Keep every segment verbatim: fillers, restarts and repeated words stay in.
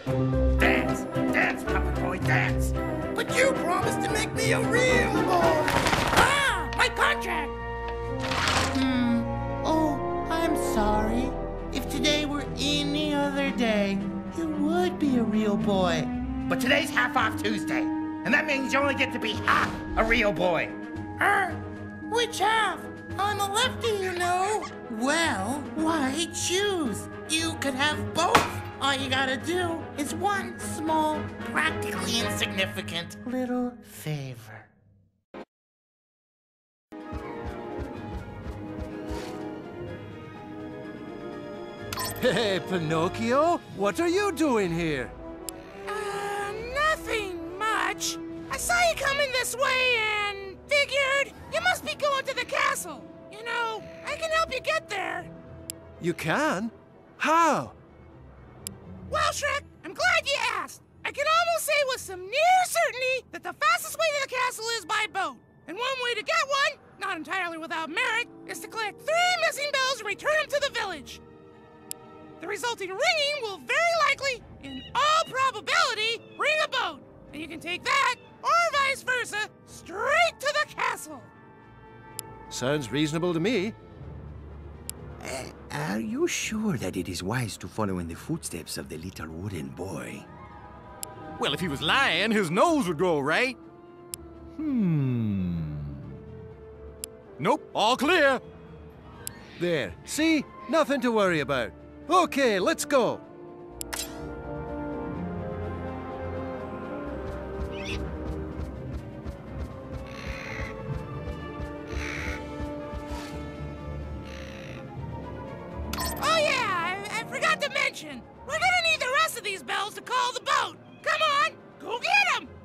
Dance, dance, puppet boy, dance. But you promised to make me a real boy. Ah, my contract. Hmm. Oh, I'm sorry. If today were any other day, you would be a real boy. But today's half off Tuesday, and that means you only get to be half a real boy. Er, which half? I'm a lefty, you know. Well, why choose? You could have both. All you gotta do is one small, practically insignificant little favor. Hey, Pinocchio, what are you doing here? Uh, nothing much. I saw you coming this way and figured you must be going to the castle. You know, I can help you get there. You can? How? Well, Shrek, I'm glad you asked. I can almost say with some near certainty that the fastest way to the castle is by boat. And one way to get one, not entirely without merit, is to collect three missing bells and return them to the village. The resulting ringing will very likely, in all probability, ring a boat. And you can take that, or vice versa, straight to the castle. Sounds reasonable to me. Uh, are you sure that it is wise to follow in the footsteps of the little wooden boy? Well, if he was lying, his nose would grow, right? Hmm. Nope, all clear. There, see? Nothing to worry about. Okay, let's go. Oh yeah, I, I forgot to mention. We're gonna need the rest of these bells to call the boat. Come on, go get them!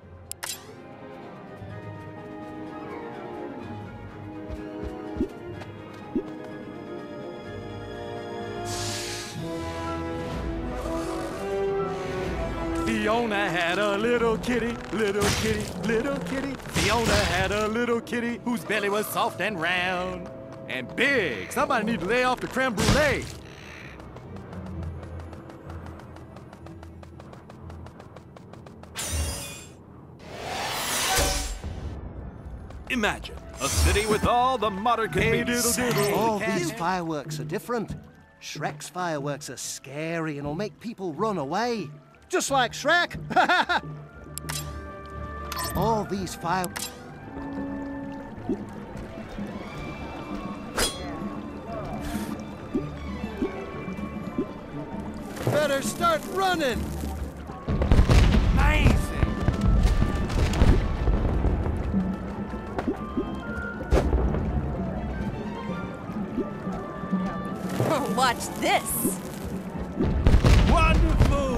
Fiona had a little kitty, little kitty, little kitty. Fiona had a little kitty whose belly was soft and round and big. Somebody need to lay off the creme brulee. Imagine a city with all the modern conveniences. All these fireworks are different. Shrek's fireworks are scary and will make people run away. Just like Shrek. All these fire... Better start running. Amazing. Watch this. Wonderful.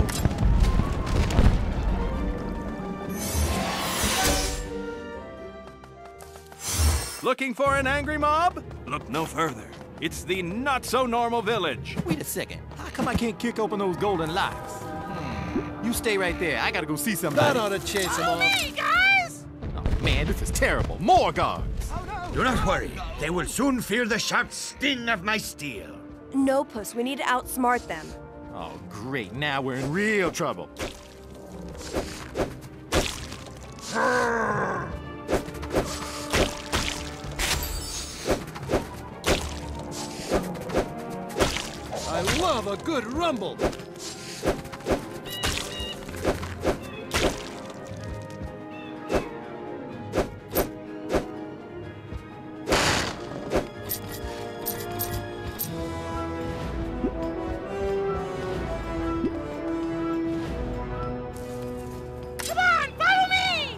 Looking for an angry mob? Look no further. It's the not-so-normal village. Wait a second. How come I can't kick open those golden locks? Hmm. You stay right there. I gotta go see somebody. That ought to chase them Follow off. me, guys! Oh, man, this is terrible. More guards. Do not worry. They will soon feel the sharp sting of my steel. No, Puss, we need to outsmart them. Oh, great. Now we're in real trouble. I love a good rumble. Come on, follow me!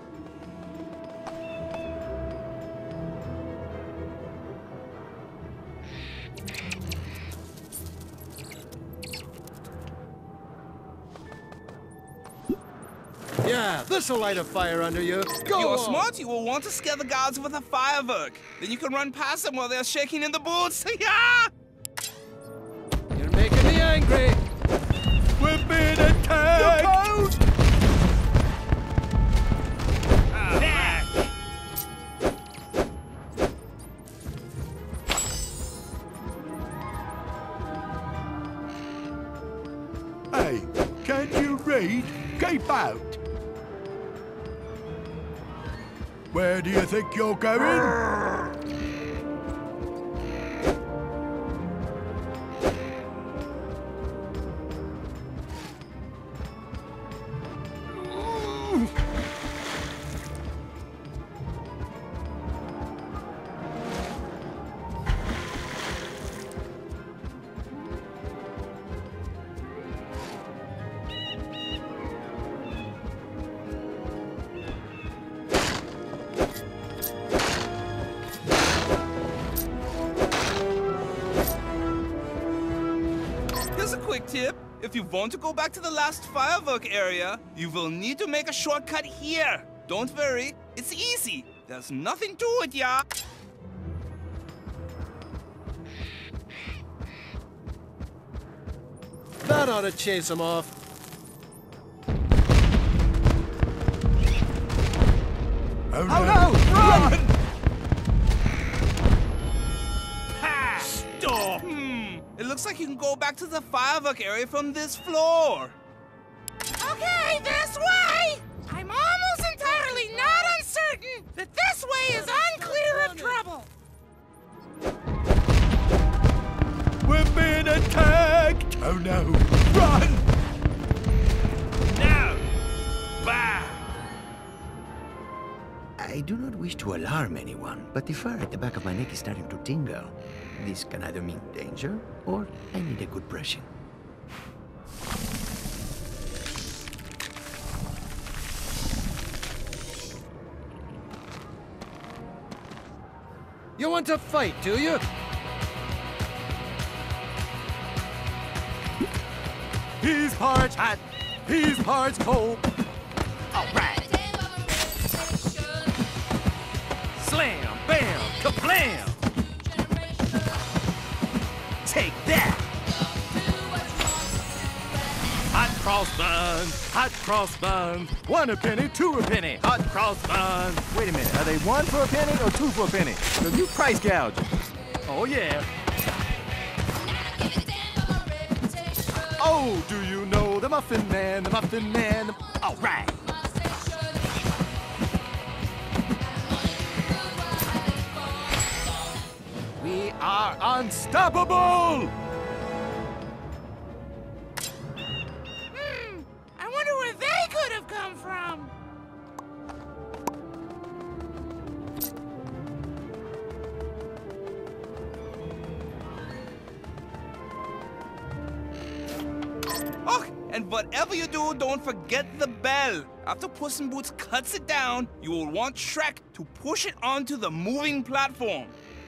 Yeah, this'll light a fire under you. Go You're on. smart. You will want to scare the guards with a firework. Then you can run past them while they're shaking in the boots. Yeah! You're making me angry. We're being attacked. Look out! Hey, Can't you read? Keep out. Where do you think you're going? Here's a quick tip. If you want to go back to the last firework area, you will need to make a shortcut here. Don't worry, it's easy. There's nothing to it, yeah. That ought to chase him off. Oh no! Oh no! Run! Ha! Stop! Hmm. It looks like you can go back to the firework area from this floor. Okay, this way! I'm almost entirely not uncertain that this way is unclear of trouble. We're being attacked! Oh no! Run! Now! Bah! I do not wish to alarm anyone, but the fur at the back of my neck is starting to tingle. This can either mean danger, or I need a good brushing. You want to fight, do you? He's parched hot. He's parched cold. All right. Slam, bam, kablam. Take that. Hot cross buns, hot cross buns. One a penny, two a penny. Hot cross buns. Wait a minute, are they one for a penny or two for a penny? Cause you price gouging. Oh yeah. Oh, do you know the Muffin Man, the Muffin Man? The... All right. We are unstoppable! Hmm, I wonder where they could have come from. Oh, and whatever you do, don't forget the bell. After Puss in Boots cuts it down, you will want Shrek to push it onto the moving platform.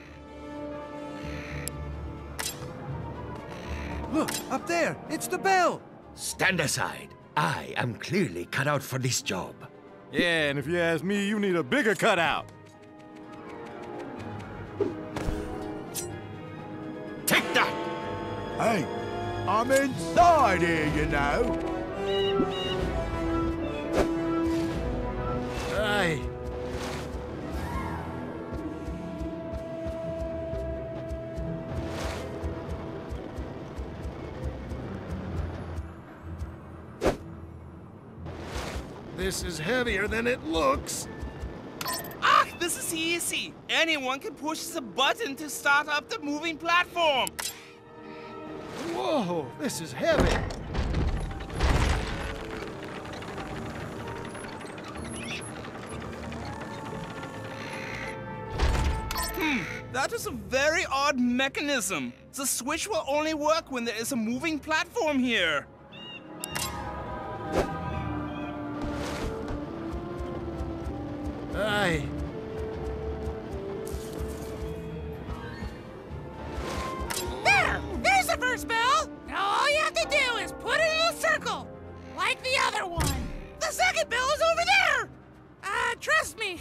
Look, up there. It's the bell. Stand aside. I am clearly cut out for this job. Yeah, and if you ask me, you need a bigger cutout. Take that! Hey, I'm inside here, you know. Aye. This is heavier than it looks. Ah, this is easy. Anyone can push the button to start up the moving platform. Whoa, this is heavy. Hmm, that is a very odd mechanism. The switch will only work when there is a moving platform here. Aye. There! There's the first bell! Now all you have to do is put it in a circle, like the other one. The second bell is over there! Uh, trust me.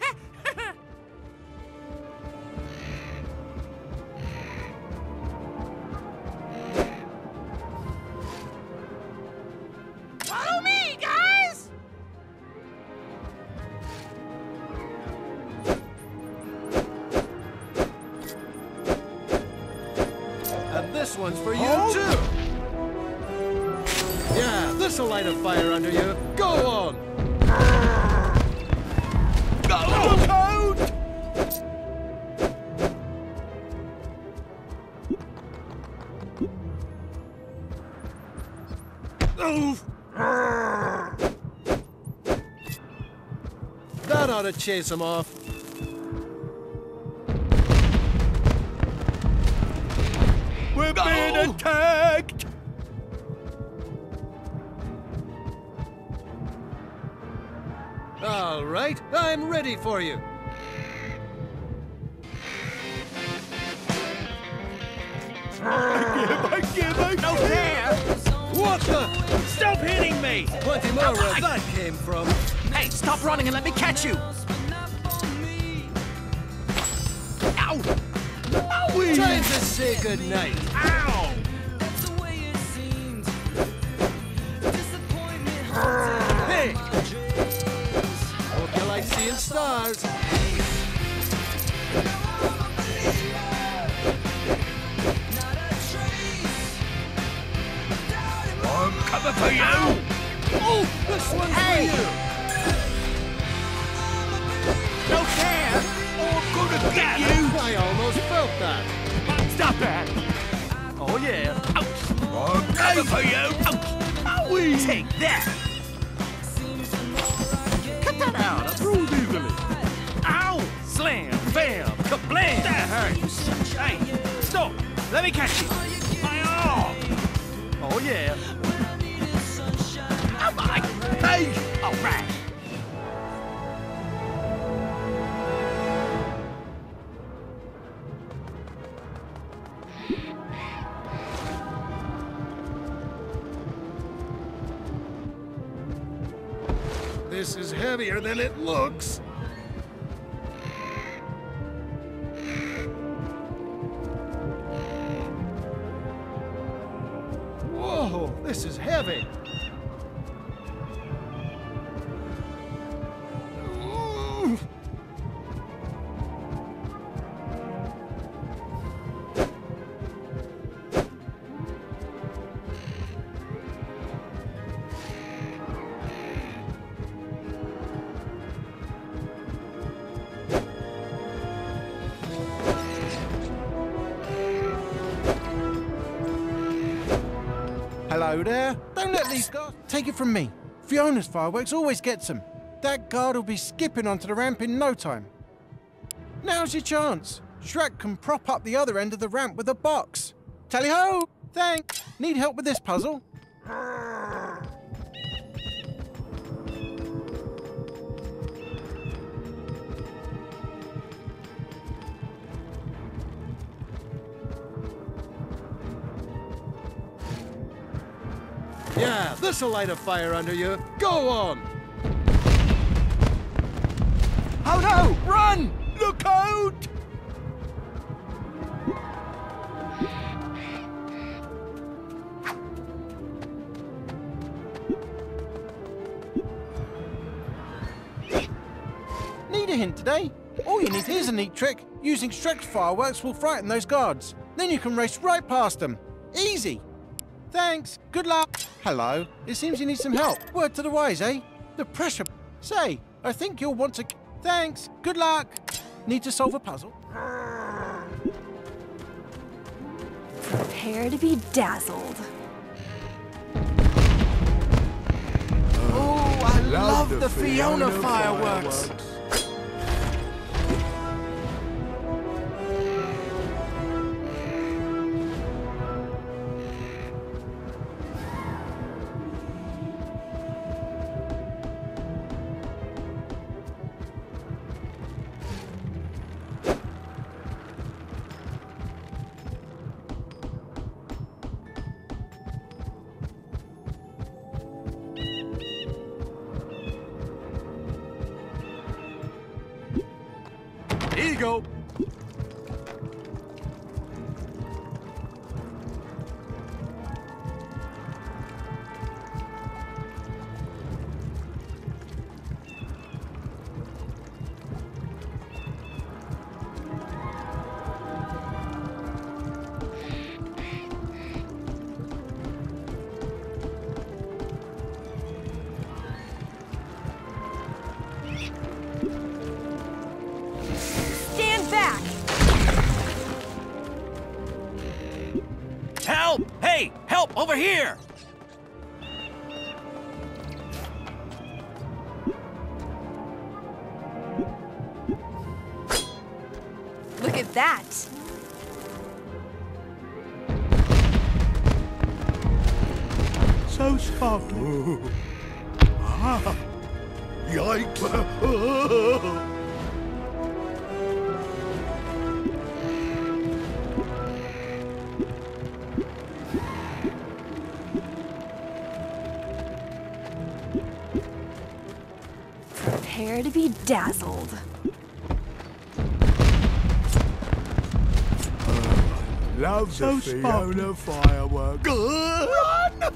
Follow me, guys! And this one's for you, Oh. too. Yeah, this'll light a fire under you. Go on! Look out! Oof! That ought to chase him off. We're being attacked! All right, I'm ready for you. I give, I give, No fair! What the? Stop hitting me! Plenty more where that came from. Hey, stop running and let me catch you! Ow! Owie! Time to say goodnight. Ow! Hey! Hope you like seeing stars. I'm coming for you! Oh, this one's Hey! for you. No fair! I'm gonna get you! I almost felt that. Stop that! Oh yeah! Ouch! I'm coming for you! Ouch! Owie! Take that! Cut that out! I bruise easily! Ow! Slam! Bam! Kablam! That hurts! Hey! Stop! Let me catch you! My arm! Oh yeah! Oh my! Hey! All right! This is heavier than it looks. Whoa, this is heavy. Ooh. Hello there. Don't let these guys... Take it from me. Fiona's fireworks always gets them. That guard will be skipping onto the ramp in no time. Now's your chance. Shrek can prop up the other end of the ramp with a box. Tally-ho! Thanks. Need help with this puzzle? Yeah, this'll light a fire under you. Go on! Oh no! Run! Look out! Need a hint today? All you need is a neat trick. Using Shrek's fireworks will frighten those guards. Then you can race right past them. Easy. Thanks. Good luck. Hello. It seems you need some help. Word to the wise, eh? The pressure... Say, I think you'll want to... Thanks. Good luck. Need to solve a puzzle? Prepare to be dazzled. Oh, I love, the the Fiona, Fiona fireworks. fireworks. Here you go. Over here! Look at that! So sparkly. Ah. Yikes. Prepare to be dazzled. Love so the Fiona fireworks. Run!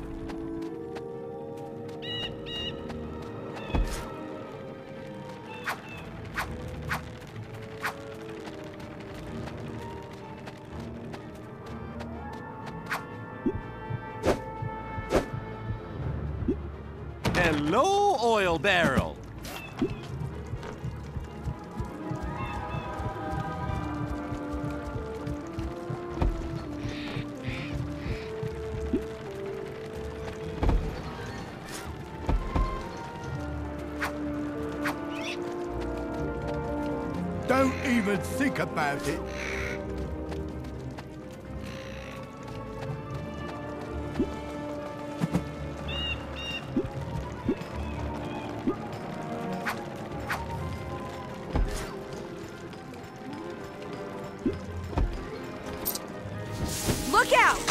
Hello, oil barrel. Don't even think about it. Look out!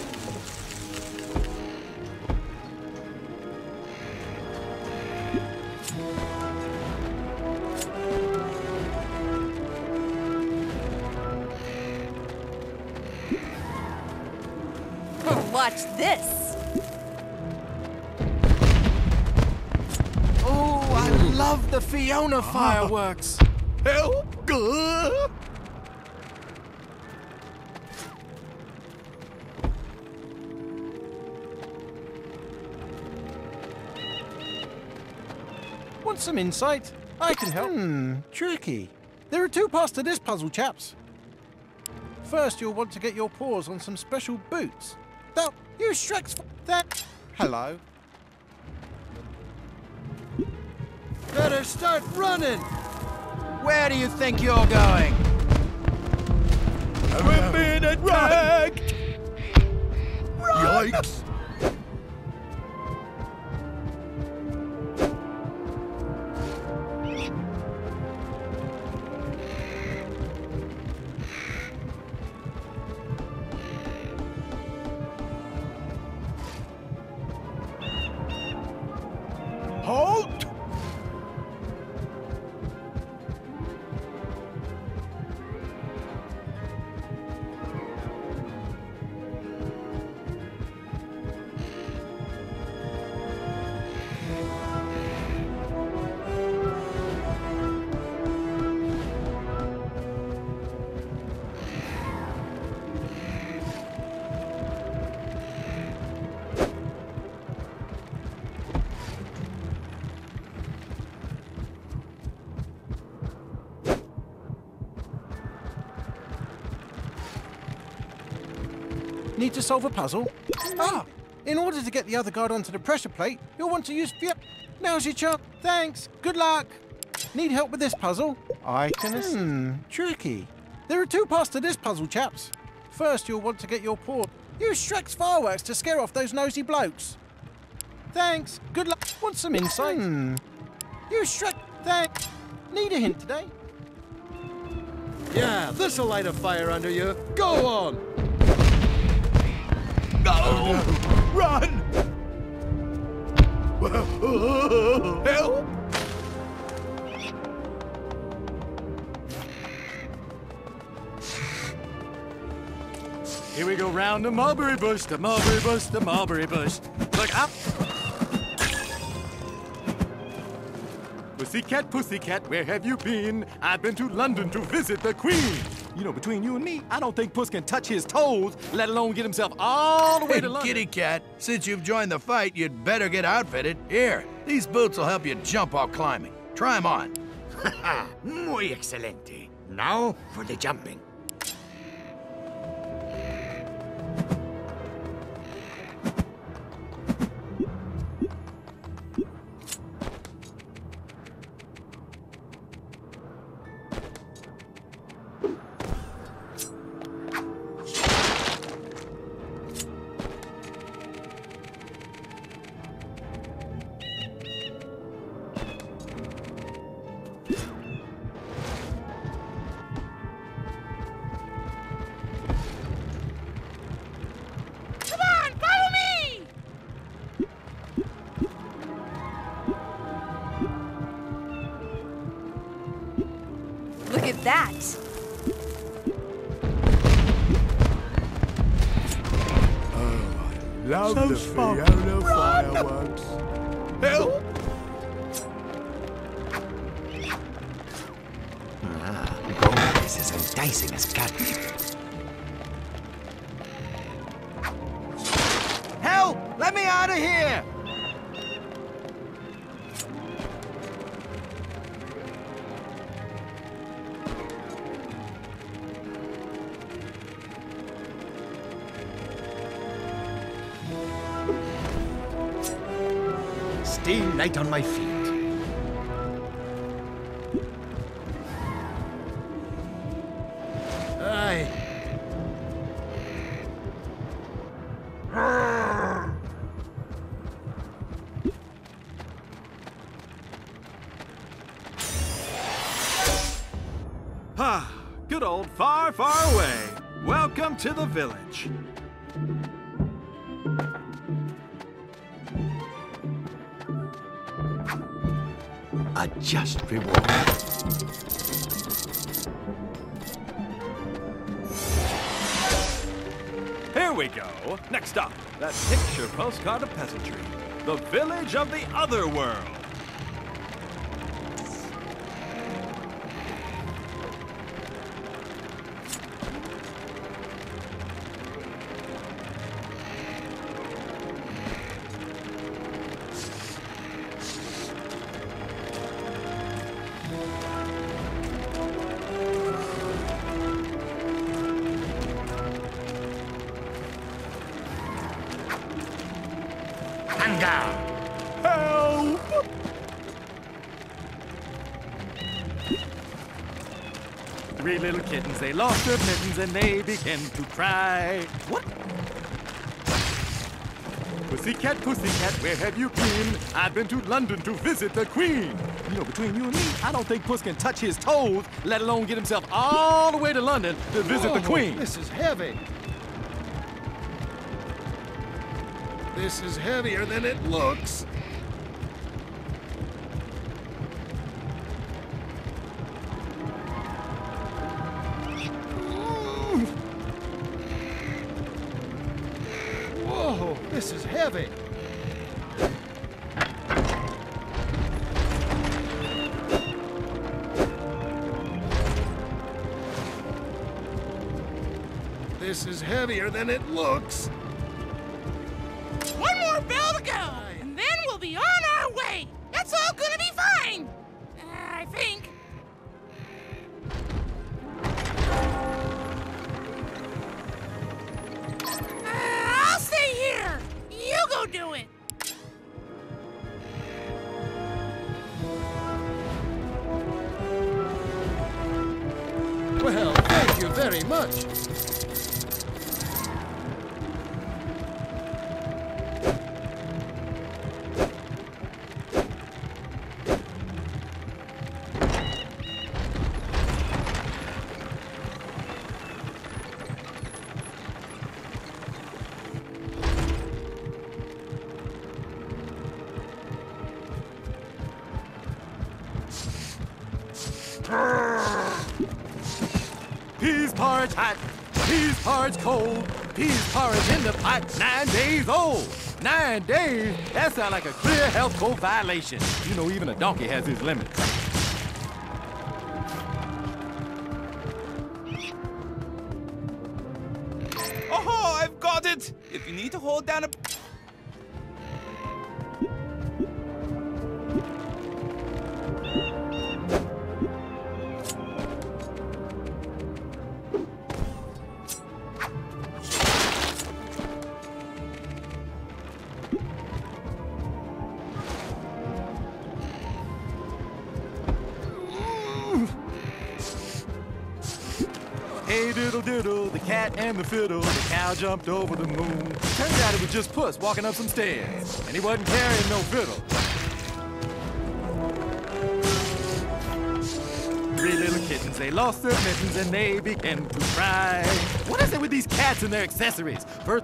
Watch this! Oh, I love the Fiona fireworks! Help! Good. Want some insight? I can help. Hmm, tricky. There are two parts to this puzzle, chaps. First, you'll want to get your paws on some special boots. That use Shrek's that. Hello. Better start running! Where do you think you're going? We're being attacked! Yikes! Halt! Need to solve a puzzle? Ah! In order to get the other guard onto the pressure plate, you'll want to use... Now's your chance. Thanks. Good luck. Need help with this puzzle? I can... Hmm, tricky. There are two parts to this puzzle, chaps. First, you'll want to get your paw... Use Shrek's fireworks to scare off those nosy blokes. Thanks. Good luck. Want some insight? Hmm. Use Shrek... Thanks. Need a hint today? Yeah, this'll light a fire under you. Go on! Oh, no. Run! Help! Here we go round the mulberry bush, the mulberry bush, the mulberry bush. Look up! Pussycat, pussycat, where have you been? I've been to London to visit the Queen. You know, between you and me, I don't think Puss can touch his toes, let alone get himself all the way Hey, to London. kitty cat, since you've joined the fight, you'd better get outfitted. Here, these boots will help you jump while climbing. Try them on. Muy excelente. Now for the jumping. at that. Love So the fun. Fiona fireworks. Help! Ah, gold is as enticing as catnip. Help! Let me out of here! Stay right on my feet. Aye. Ah, good old far, far away. Welcome to the village. A just reward. Here we go. Next up, that picture postcard of peasantry. The village of the other world. Help! Three little kittens, they lost their mittens and they began to cry. What? Pussycat, pussycat, where have you been? I've been to London to visit the Queen. You know, between you and me, I don't think Puss can touch his toes, let alone get himself all the way to London to visit the Whoa, Queen. This is heavy. This is heavier than it looks. Whoa, this is heavy. This is heavier than it looks. One more bell to go, and then we'll be on our way. That's all gonna be fine. Uh, I think. Uh, I'll stay here. You go do it. Well, thank you very much. Peas porridge hot, peas porridge cold, peas porridge in the pot, nine days old. Nine days? That sounds like a clear health code violation. You know, even a donkey has his limits. Oh, I've got it! If you need to hold down a... Hey diddle diddle, the cat and the fiddle, the cow jumped over the moon. Turns out it was just Puss walking up some stairs, and he wasn't carrying no fiddle. Three little kittens, they lost their mittens and they began to cry. What is it with these cats and their accessories? First,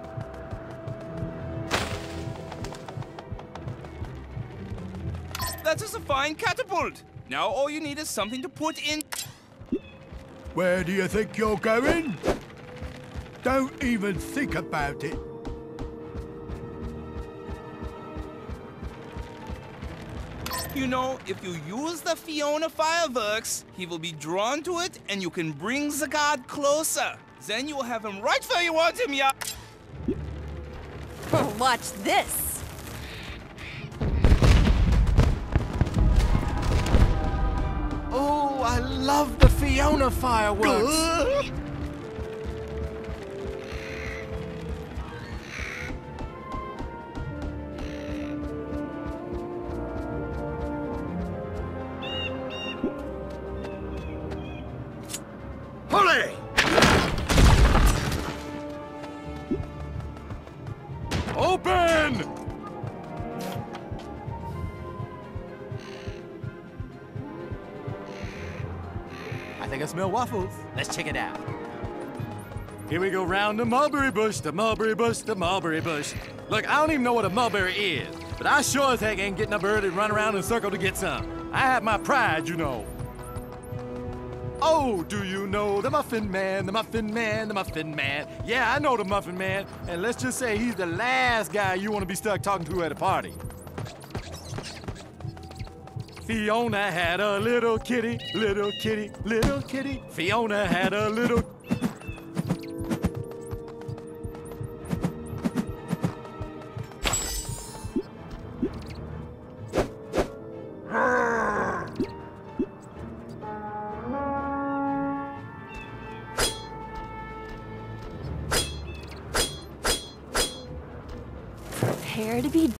That is a fine catapult. Now all you need is something to put in... Where do you think you're going? Don't even think about it. You know, if you use the Fiona fireworks, he will be drawn to it and you can bring the god closer. Then you will have him right where you want him, yeah. Watch this. Oh, I love the Fiona fireworks. Holly! Open! I think I smell waffles. Let's check it out. Here we go round the mulberry bush, the mulberry bush, the mulberry bush. Look, I don't even know what a mulberry is, but I sure as heck ain't getting a bird and run around in a circle to get some. I have my pride, you know. Oh, do you know the Muffin Man, the Muffin Man, the Muffin Man? Yeah, I know the Muffin Man, and let's just say he's the last guy you want to be stuck talking to at a party. Fiona had a little kitty, little kitty, little kitty. Fiona had a little... Prepare to be